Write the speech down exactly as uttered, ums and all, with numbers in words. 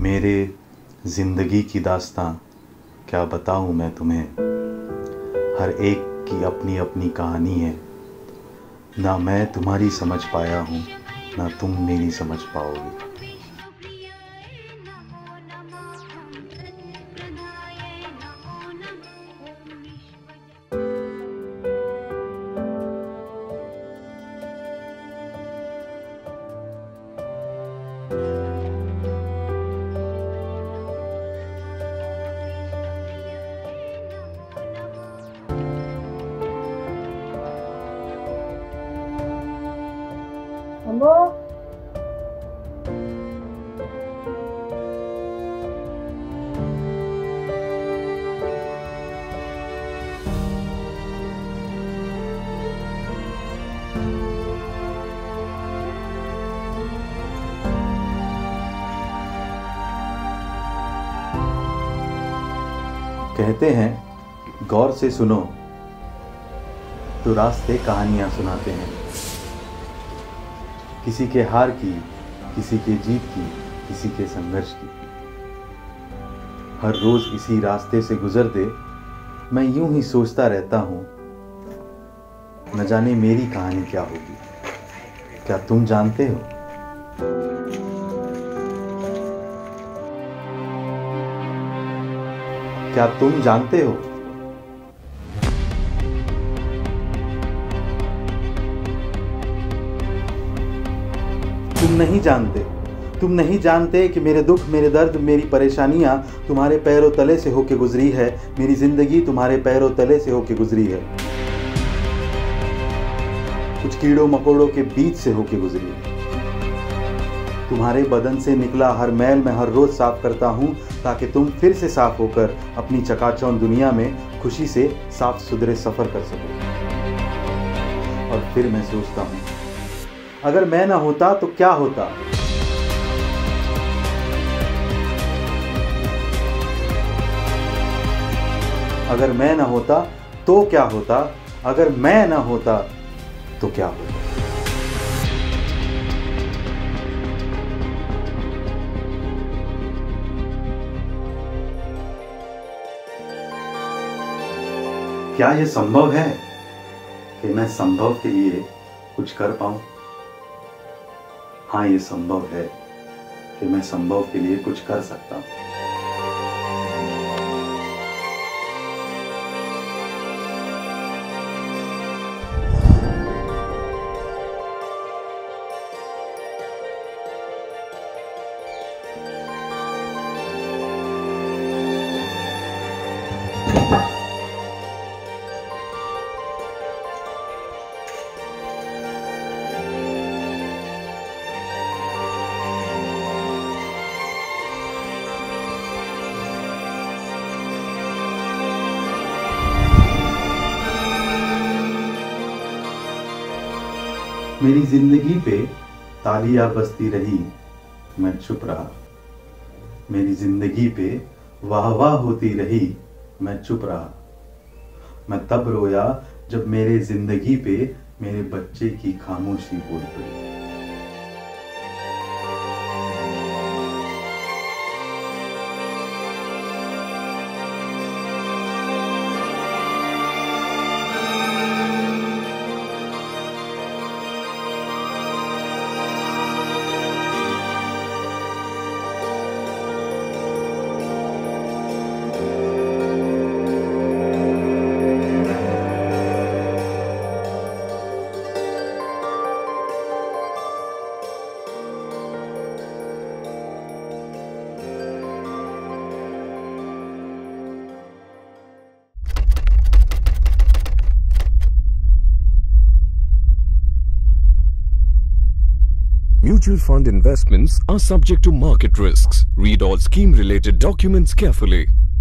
मेरे ज़िंदगी की दास्तां क्या बताऊं मैं तुम्हें। हर एक की अपनी अपनी कहानी है। ना मैं तुम्हारी समझ पाया हूँ, ना तुम मेरी समझ पाओगे। संभव, कहते हैं गौर से सुनो तो रास्ते कहानियां सुनाते हैं। किसी के हार की, किसी के जीत की, किसी के संघर्ष की। हर रोज इसी रास्ते से गुजरते मैं यूं ही सोचता रहता हूं, न जाने मेरी कहानी क्या होगी। क्या तुम जानते हो? क्या तुम जानते हो? तुम नहीं जानते तुम नहीं जानते कि मेरे दुख, मेरे दर्द, मेरी परेशानियां तुम्हारे पैरों तले से होके गुजरी है। मेरी जिंदगी तुम्हारे पैरों तले से होके गुजरी है। कुछ कीड़ों मकोड़ों के बीच से होके गुजरी है। तुम्हारे बदन से निकला हर मैल मैं हर रोज साफ करता हूं, ताकि तुम फिर से साफ होकर अपनी चकाचौंध दुनिया में खुशी से साफ सुथरे सफर कर सको। और फिर मैं सोचता हूं, अगर मैं ना होता तो क्या होता। अगर मैं ना होता तो क्या होता। अगर मैं ना होता तो क्या होता। क्या यह संभव है कि मैं संभव के लिए कुछ कर पाऊं? हाँ, ये संभव है कि मैं संभव के लिए कुछ कर सकता हूं। मेरी जिंदगी पे तालियां बजती रही, मैं चुप रहा। मेरी जिंदगी पे वाह वाह होती रही, मैं चुप रहा। मैं तब रोया जब मेरे जिंदगी पे मेरे बच्चे की खामोशी बोल पड़ी। Mutual fund investments are subject to market risks. Read all scheme-related documents carefully.